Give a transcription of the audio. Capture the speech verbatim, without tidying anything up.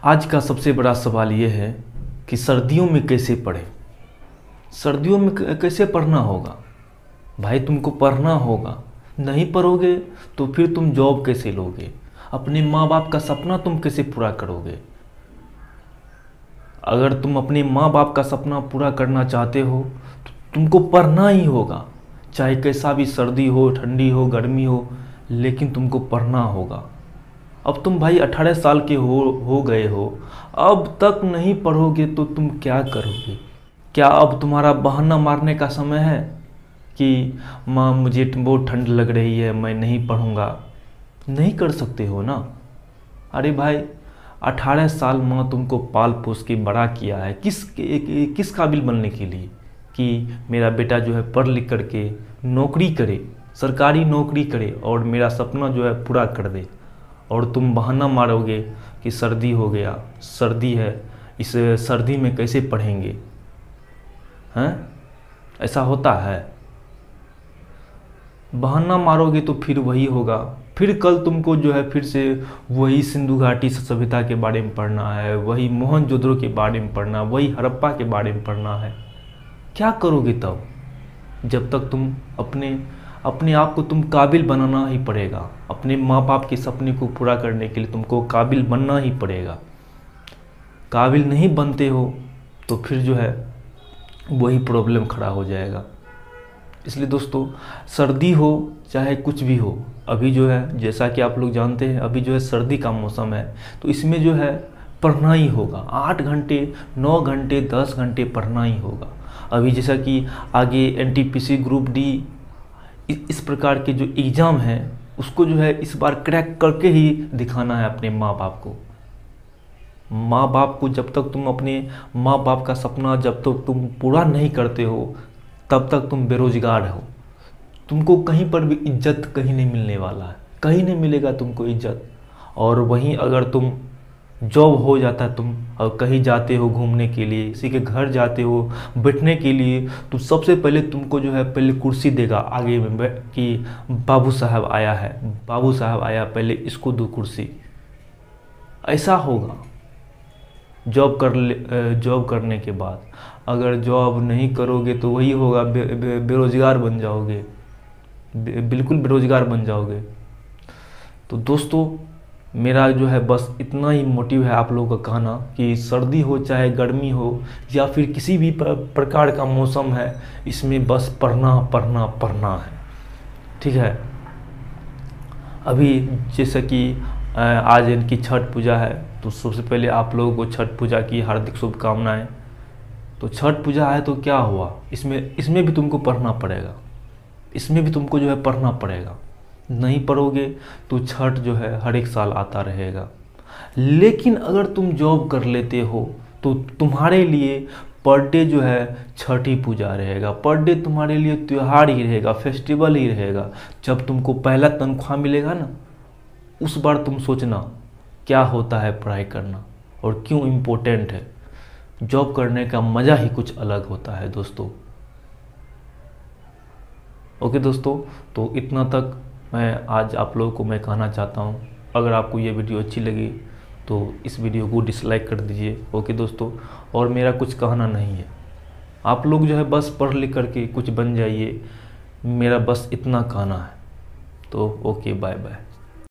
आज का सबसे बड़ा सवाल ये है कि सर्दियों में कैसे पढ़ें। सर्दियों में कैसे पढ़ना होगा भाई, तुमको पढ़ना होगा। नहीं पढ़ोगे तो फिर तुम जॉब कैसे लोगे, अपने माँ बाप का सपना तुम कैसे पूरा करोगे। अगर तुम अपने माँ बाप का सपना पूरा करना चाहते हो तो तुमको पढ़ना ही होगा, चाहे कैसा भी सर्दी हो, ठंडी हो, गर्मी हो, लेकिन तुमको पढ़ना होगा। अब तुम भाई अठारह साल के हो हो गए हो, अब तक नहीं पढ़ोगे तो तुम क्या करोगे। क्या अब तुम्हारा बहाना मारने का समय है कि माँ मुझे बहुत ठंड लग रही है, मैं नहीं पढ़ूँगा। नहीं कर सकते हो ना। अरे भाई अठारह साल माँ तुमको पाल पोस के बड़ा किया है, किस किस काबिल बनने के लिए कि मेरा बेटा जो है पढ़ लिख करके नौकरी करे, सरकारी नौकरी करे और मेरा सपना जो है पूरा कर दे। और तुम बहाना मारोगे कि सर्दी हो गया, सर्दी है, इस सर्दी में कैसे पढ़ेंगे। हैं, ऐसा होता है। बहाना मारोगे तो फिर वही होगा, फिर कल तुमको जो है फिर से वही सिंधु घाटी सभ्यता के बारे में पढ़ना है, वही मोहनजोदड़ो के बारे में पढ़ना, वही हड़प्पा के बारे में पढ़ना है। क्या करोगे तब, जब तक तुम अपने अपने आप को तुम काबिल बनाना ही पड़ेगा। अपने माँ बाप के सपने को पूरा करने के लिए तुमको काबिल बनना ही पड़ेगा। काबिल नहीं बनते हो तो फिर जो है वही प्रॉब्लम खड़ा हो जाएगा। इसलिए दोस्तों, सर्दी हो चाहे कुछ भी हो, अभी जो है जैसा कि आप लोग जानते हैं अभी जो है सर्दी का मौसम है, तो इसमें जो है पढ़ना ही होगा। आठ घंटे, नौ घंटे, दस घंटे पढ़ना ही होगा। अभी जैसा कि आगे N T P C group D इस प्रकार के जो एग्ज़ाम हैं उसको जो है इस बार क्रैक करके ही दिखाना है अपने माँ बाप को। माँ बाप को जब तक तुम अपने माँ बाप का सपना जब तक तुम पूरा नहीं करते हो तब तक तुम बेरोजगार हो। तुमको कहीं पर भी इज्जत कहीं नहीं मिलने वाला है, कहीं नहीं मिलेगा तुमको इज्जत। और वहीं अगर तुम जॉब हो जाता है, तुम और कहीं जाते हो घूमने के लिए, किसी के घर जाते हो बैठने के लिए, तो सबसे पहले तुमको जो है पहले कुर्सी देगा आगे में कि बाबू साहब आया है, बाबू साहब आया, पहले इसको दो कुर्सी। ऐसा होगा जॉब कर ले। जॉब करने के बाद अगर जॉब नहीं करोगे तो वही होगा, बे, बे, बेरोजगार बन जाओगे, बे, बिल्कुल बेरोजगार बन जाओगे। तो दोस्तों, मेरा जो है बस इतना ही मोटिव है आप लोगों का कहना कि सर्दी हो चाहे गर्मी हो या फिर किसी भी प्रकार का मौसम है, इसमें बस पढ़ना पढ़ना पढ़ना है। ठीक है। अभी जैसे कि आज इनकी छठ पूजा है, तो सबसे पहले आप लोगों को छठ पूजा की हार्दिक शुभकामनाएं। तो छठ पूजा है तो क्या हुआ, इसमें इसमें भी तुमको पढ़ना पड़ेगा, इसमें भी तुमको जो है पढ़ना पड़ेगा। नहीं पढ़ोगे तो छठ जो है हर एक साल आता रहेगा। लेकिन अगर तुम जॉब कर लेते हो तो तुम्हारे लिए पर डे जो है छठ ही पूजा रहेगा, पर डे तुम्हारे लिए त्यौहार ही रहेगा, फेस्टिवल ही रहेगा। जब तुमको पहला तनख्वाह मिलेगा ना, उस बार तुम सोचना क्या होता है पढ़ाई करना और क्यों इम्पोर्टेंट है। जॉब करने का मज़ा ही कुछ अलग होता है दोस्तों। ओके दोस्तों, तो इतना तक मैं आज आप लोगों को मैं कहना चाहता हूँ। अगर आपको ये वीडियो अच्छी लगी तो इस वीडियो को डिसलाइक कर दीजिए। ओके दोस्तों, और मेरा कुछ कहना नहीं है, आप लोग जो है बस पढ़ लिख करके कुछ बन जाइए, मेरा बस इतना कहना है। तो ओके, बाय बाय।